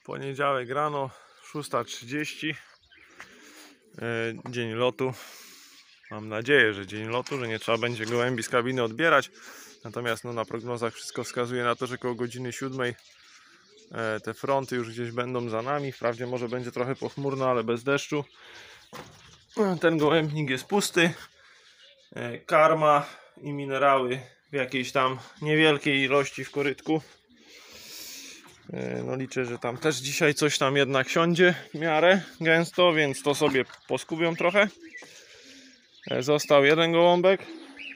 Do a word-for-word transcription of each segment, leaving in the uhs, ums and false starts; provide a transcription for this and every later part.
Poniedziałek rano, szósta trzydzieści, dzień lotu. Mam nadzieję, że dzień lotu, że nie trzeba będzie gołębi z kabiny odbierać. Natomiast no, na prognozach wszystko wskazuje na to, że koło godziny siódmej te fronty już gdzieś będą za nami. Wprawdzie może będzie trochę pochmurno, ale bez deszczu. Ten gołębnik jest pusty. Karma i minerały w jakiejś tam niewielkiej ilości w korytku. No liczę, że tam też dzisiaj coś tam jednak siądzie w miarę gęsto, więc to sobie poskubią trochę. Został jeden gołąbek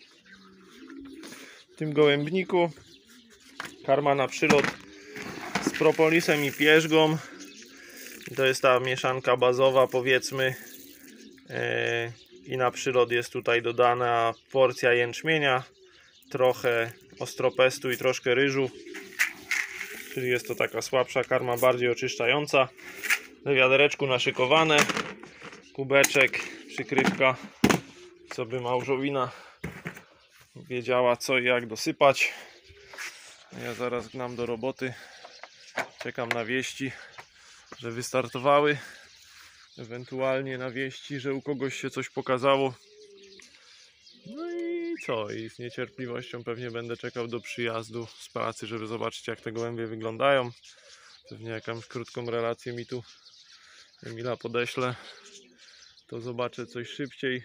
w tym gołębniku. Karma na przylot z propolisem i pierzgą. To jest ta mieszanka bazowa, powiedzmy. I na przylot jest tutaj dodana porcja jęczmienia, trochę ostropestu i troszkę ryżu. Czyli jest to taka słabsza karma, bardziej oczyszczająca. Do wiadereczku naszykowane. Kubeczek, przykrywka, co by małżowina wiedziała co i jak dosypać. Ja zaraz gnam do roboty. Czekam na wieści, że wystartowały. Ewentualnie na wieści, że u kogoś się coś pokazało. No i co? I z niecierpliwością pewnie będę czekał do przyjazdu z pracy, żeby zobaczyć, jak te gołębie wyglądają. Pewnie jakąś krótką relację mi tu Emila podeśle, to zobaczę coś szybciej.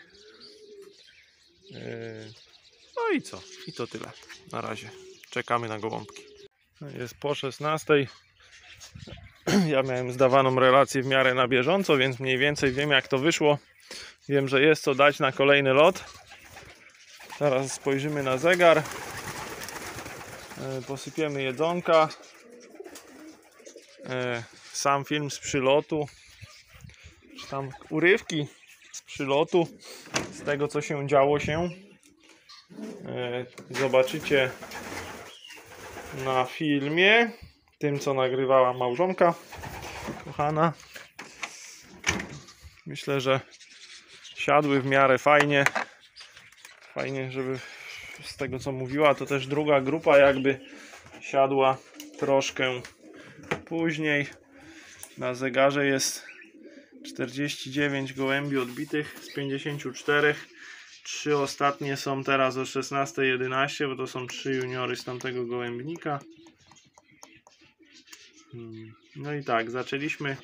No i co? I to tyle. Na razie. Czekamy na gołąbki. Jest po szesnastej. Ja miałem zdawaną relację w miarę na bieżąco, więc mniej więcej wiem, jak to wyszło. Wiem, że jest co dać na kolejny lot. Teraz spojrzymy na zegar. Posypiemy jedzonka. Sam film z przylotu. Czy tam urywki z przylotu. Z tego, co się działo się. Zobaczycie na filmie. Tym, co nagrywała małżonka kochana. Myślę, że siadły w miarę fajnie. Fajnie, żeby z tego, co mówiła, to też druga grupa jakby siadła troszkę później. Na zegarze jest czterdzieści dziewięć gołębi odbitych z pięćdziesięciu czterech. Trzy ostatnie są teraz o szesnastej jedenaście, bo to są trzy juniory z tamtego gołębnika. No i tak, zaczęliśmy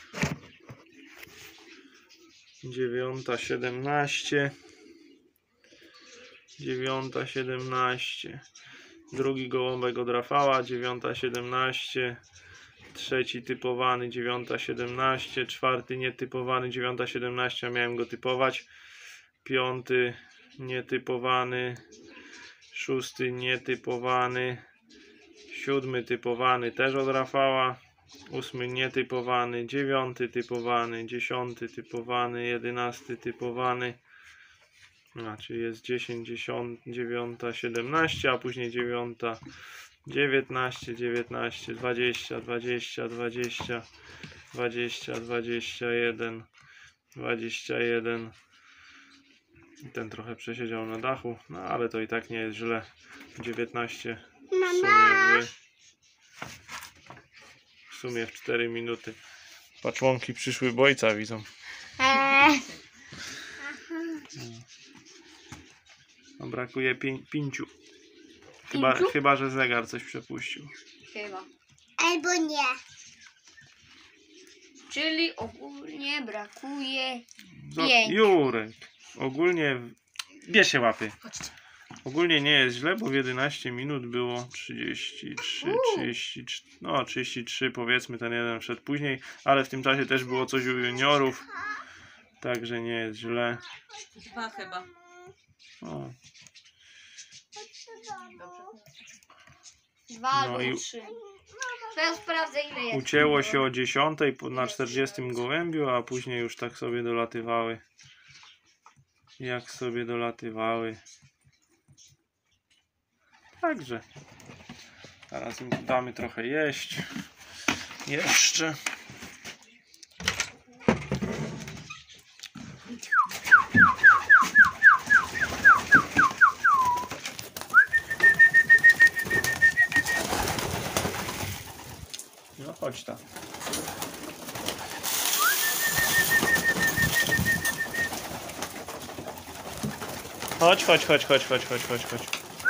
dziewiąta siedemnaście. dziewiąta siedemnaście. Drugi gołąbek od Rafała, dziewiąta siedemnaście. Trzeci typowany, dziewiąta siedemnaście. Czwarty nietypowany, dziewiąta siedemnaście, a miałem go typować. Piąty nietypowany. Szósty nietypowany. Siódmy typowany też od Rafała. Ósmy nietypowany. Dziewiąty typowany. Dziesiąty typowany. Jedenasty typowany. A, czyli jest dziesięć, dziesięć, dziewiąta, siedemnaście, a później dziewiąta, dziewiętnaście, dziewiętnaście, dwadzieścia, dwadzieścia, dwadzieścia, dwadzieścia, dwadzieścia jeden, dwadzieścia jeden. Ten trochę przesiedział na dachu, no ale to i tak nie jest źle. dziewiętnaście w sumie w, w sumie w cztery minuty. Paczłonki przyszły bojca widzą. No, brakuje pię pięciu. Chyba, chyba, że zegar coś przepuścił. Chyba. Albo nie. Czyli ogólnie brakuje No, pięć. Jurek, ogólnie bierz się łapy. Ogólnie nie jest źle, bo w jedenaście minut było trzydzieści trzy, trzydzieści trzy, no trzydzieści trzy powiedzmy, ten jeden wszedł później, ale w tym czasie też było coś u juniorów, także nie jest źle. Dwa chyba. O. Dwa No albo i trzy. To ja sprawdzę, ile jest. Ucięło się o dziesiątej na czterdziestym gołębiu, a później już tak sobie dolatywały. Jak sobie dolatywały. Także teraz im damy trochę jeść. Jeszcze. No chodź tam. Chodź, chodź, chodź, chodź, chodź, chodź, chodź, chodź.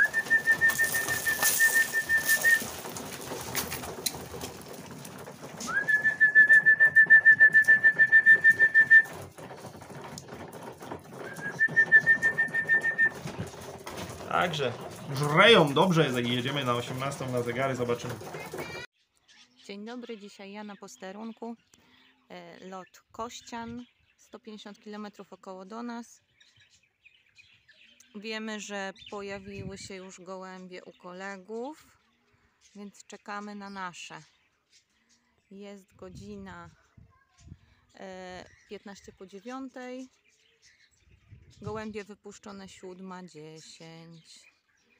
Także żreją dobrze, jedziemy na osiemnastą na zegary, zobaczymy. Dzień dobry, dzisiaj ja na posterunku. E, lot Kościan, sto pięćdziesiąt kilometrów około do nas. Wiemy, że pojawiły się już gołębie u kolegów, więc czekamy na nasze. Jest godzina e, piętnaście po dziewiątej. Gołębie wypuszczone siódma dziesięć.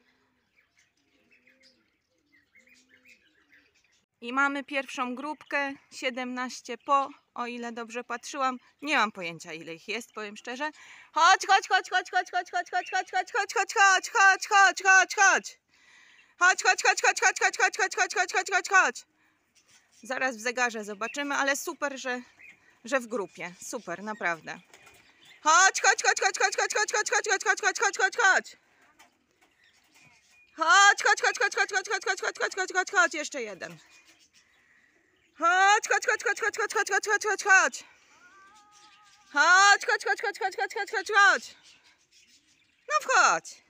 I mamy pierwszą grupkę, siedemnaście po, o ile dobrze patrzyłam. Nie mam pojęcia, ile ich jest, powiem szczerze. Chodź, chodź, chodź, chodź, chodź, chodź, chodź, chodź, chodź, chodź, chodź, chodź, chodź, chodź, chodź, chodź, chodź. Chodź, chodź, chodź, chodź, chodź, chodź, chodź, chodź, chodź, chodź, chodź, chodź, chodź. Zaraz w zegarze zobaczymy, ale super, że, że w grupie. Super, naprawdę. Chodź, chodź, chodź, chodź, chodź, chodź, chodź, chodź, chodź, chodź, chodź, chodź, chodź, chodź. Chodź, chodź, chodź, chodź, chodź, chodź, chodź, chodź, chodź, chodź, chodź, chodź, chodź, jeszcze jeden. Chodź, chodź, chodź, chodź, chodź, chodź, chodź, chodź, chodź, chodź, chodź. Chodź, chodź, chodź, chodź, chodź, chodź, chodź, chodź, chodź. No wchodź.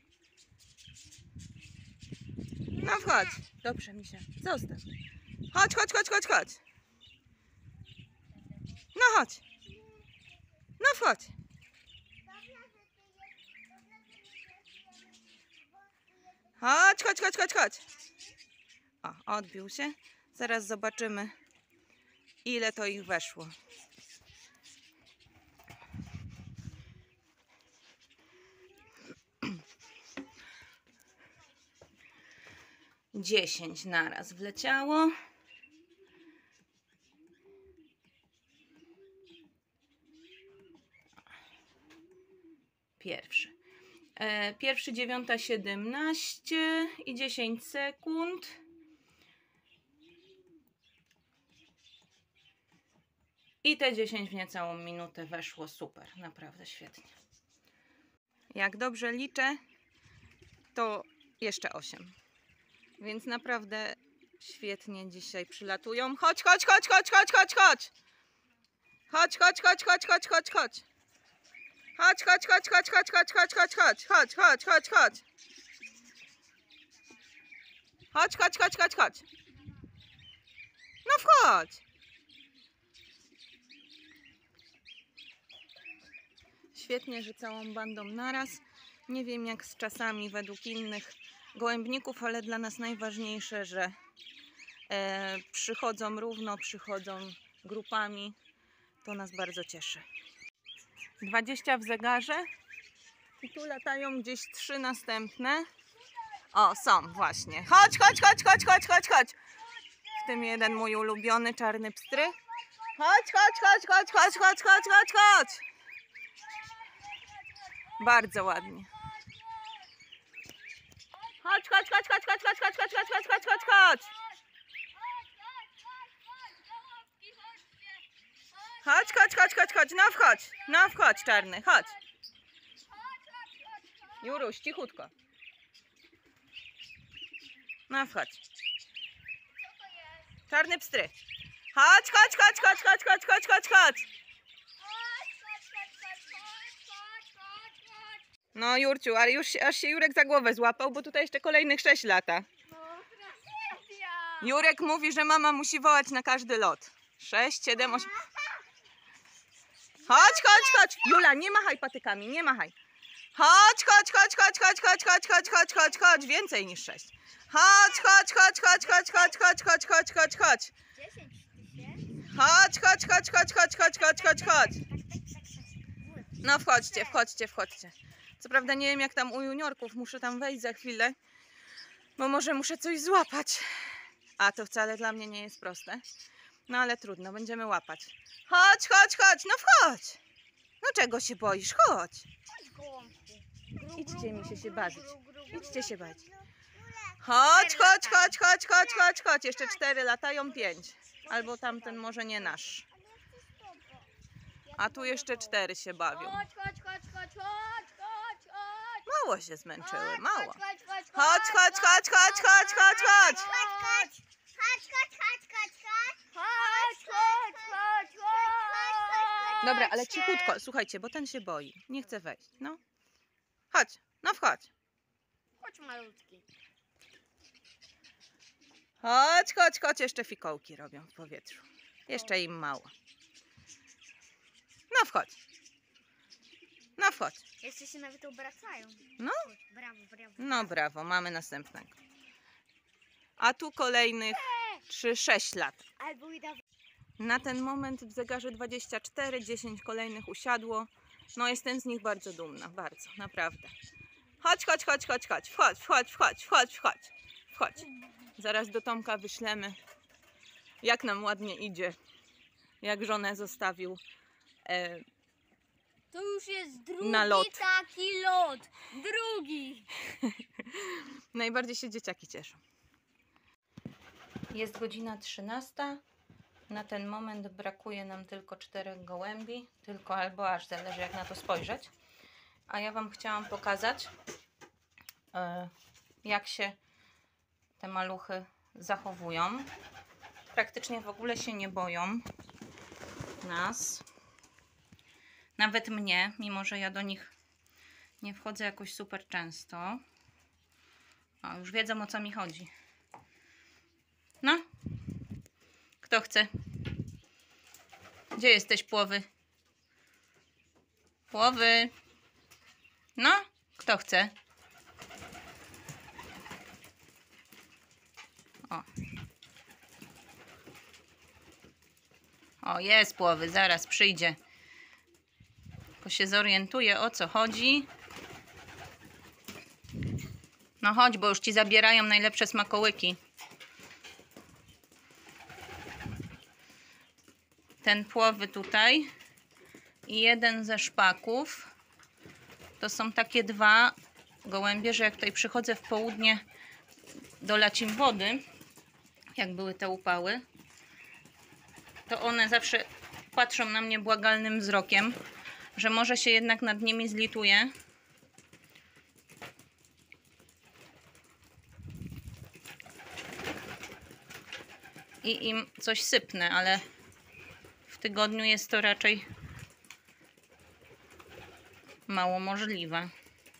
No wchodź. Dobrze, Misia, zostaw. Chodź, chodź, chodź, chodź, chodź. No chodź. No wchodź. Chodź, chodź, chodź, chodź, chodź. O, odbił się. Zaraz zobaczymy, ile to ich weszło. Dziesięć naraz wleciało. Pierwszy. E, pierwszy dziewiąta siedemnaście i dziesięć sekund. I te dziesięć w niecałą minutę weszło super, naprawdę świetnie. Jak dobrze liczę, to jeszcze osiem. Więc naprawdę świetnie dzisiaj przylatują. Chodź, chodź, chodź, chodź, chodź, chodź, chodź. Chodź, chodź, chodź, chodź, chodź, chodź, chodź. Chodź, chodź, chodź, chodź, chodź, chodź, chodź, chodź, chodź, chodź, chodź, chodź, chodź. Chodź, chodź, chodź, chodź, chodź. No wchodź. Świetnie, że całą bandą naraz. Nie wiem jak z czasami według innych gołębników, ale dla nas najważniejsze, że e, przychodzą równo, przychodzą grupami. To nas bardzo cieszy. dwadzieścia w zegarze i tu latają gdzieś trzy następne. O, są właśnie. Chodź, chodź, chodź, chodź, chodź, chodź, chodź. W tym jeden mój ulubiony czarny pstry. Chodź, chodź, chodź, chodź, chodź, chodź, chodź, chodź, chodź. Bardzo ładnie. Chodź, chodź, chodź, chodź, chodź, chodź, chodź, chodź, chodź, chodź, chodź, chodź, chodź. Chodź, chodź, chodź, chodź, chodź, no wchodź, no wchodź czarny, chodź. Juruś, cichutko. No wchodź. Czarny pstry. Chodź, chodź, chodź, chodź, chodź, chodź, chodź, chodź, chodź. No Jurciu, ale już aż się Jurek za głowę złapał, bo tutaj jeszcze kolejnych sześć lata. Jurek mówi, że mama musi wołać na każdy lot. Sześć, siedem, osiem. Chodź, chodź, chodź. Jula, nie machaj patykami, nie machaj. Chodź, chodź, chodź, chodź, chodź, chodź, chodź, chodź, chodź, chodź, chodź. Więcej niż sześć. Chodź, chodź, chodź, chodź, chodź, chodź, chodź, chodź, chodź, chodź, chodź. Chodź, chodź, chodź, chodź, chodź, chodź, chodź, chodź, chodź. No wchodźcie, wchodźcie, wchodźcie. Co prawda nie wiem jak tam u juniorków, muszę tam wejść za chwilę, bo może muszę coś złapać. A to wcale dla mnie nie jest proste. No ale trudno, będziemy łapać. Chodź, chodź, chodź, no wchodź. No czego się boisz? Chodź. Idźcie mi się się bawić. Idźcie się bawić. Chodź, chodź, chodź, chodź, chodź, chodź, chodź. Jeszcze cztery latają, pięć. Albo tamten może nie nasz. A tu jeszcze cztery się bawią. Chodź, chodź, chodź, chodź, chodź, chodź, chodź. Mało się zmęczyły, mało. Chodź, chodź, Chodź, chodź, chodź, chodź, chodź, chodź, chodź. Chodź, chodź, chodź, chodź, chodź, chodź, chodź, chodź, chodź. Dobra, ale cichutko, słuchajcie, bo ten się boi. Nie chce wejść, no. Chodź, no wchodź. Chodź, malutki. Chodź, chodź, chodź, jeszcze fikołki robią w powietrzu. Jeszcze im mało. No wchodź. No wchodź. Jeszcze się nawet obracają. No. Chodź, brawo, brawo. No brawo, mamy następnego. A tu kolejnych trzy sześć lat. Albo i dawaj. Na ten moment w zegarze dwadzieścia cztery, dziesięć kolejnych usiadło. No jestem z nich bardzo dumna, bardzo, naprawdę. Chodź, chodź, chodź, chodź, chodź, wchodź, wchodź, wchodź, wchodź, wchodź, wchodź. Zaraz do Tomka wyślemy, jak nam ładnie idzie, jak żonę zostawił e, To już jest drugi Na lot. taki lot. Drugi. Najbardziej się dzieciaki cieszą. Jest godzina trzynasta. Na ten moment brakuje nam tylko czterech gołębi. Tylko albo aż, zależy jak na to spojrzeć. A ja Wam chciałam pokazać, e, jak się te maluchy zachowują. Praktycznie w ogóle się nie boją nas. Nawet mnie, mimo że ja do nich nie wchodzę jakoś super często. O, już wiedzą, o co mi chodzi. No. Kto chce? Gdzie jesteś, Płowy? Płowy. No. Kto chce? O. O, jest Płowy, zaraz przyjdzie. Bo się zorientuje, o co chodzi. No chodź, bo już ci zabierają najlepsze smakołyki. Ten Płowy tutaj i jeden ze szpaków. To są takie dwa gołębie, że jak tutaj przychodzę w południe dolać im wody, jak były te upały, to one zawsze patrzą na mnie błagalnym wzrokiem, że może się jednak nad nimi zlituję. I im coś sypnę, ale w tygodniu jest to raczej mało możliwe.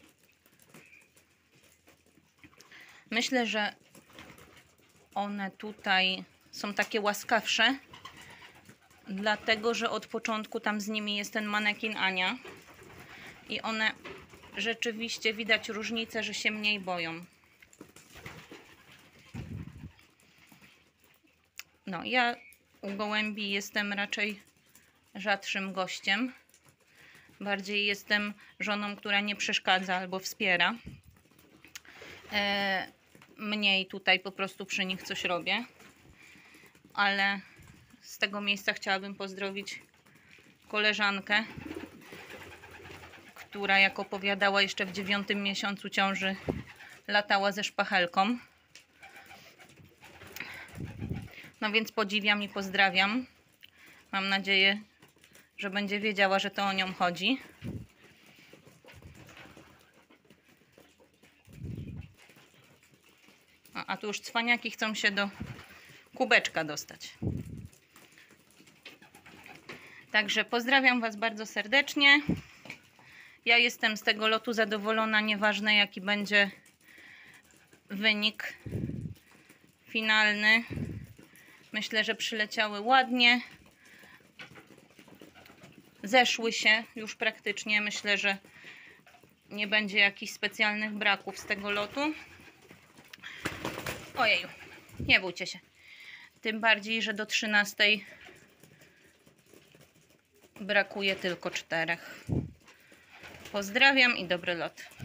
Myślę, że one tutaj są takie łaskawsze, dlatego że od początku tam z nimi jest ten manekin Ania i one rzeczywiście widać różnicę, że się mniej boją. No, ja u gołębi jestem raczej rzadszym gościem. Bardziej jestem żoną, która nie przeszkadza albo wspiera. E, mniej tutaj po prostu przy nich coś robię. Ale z tego miejsca chciałabym pozdrowić koleżankę, która, jak opowiadała, jeszcze w dziewiątym miesiącu ciąży latała ze szpachelką. No więc podziwiam i pozdrawiam. Mam nadzieję, że będzie wiedziała, że to o nią chodzi. A, a tu już cwaniaki chcą się do kubeczka dostać. Także pozdrawiam Was bardzo serdecznie. Ja jestem z tego lotu zadowolona, nieważne jaki będzie wynik finalny. Myślę, że przyleciały ładnie. Zeszły się już praktycznie. Myślę, że nie będzie jakichś specjalnych braków z tego lotu. Ojeju, nie bójcie się. Tym bardziej, że do trzynastej brakuje tylko czterech. Pozdrawiam i dobry lot.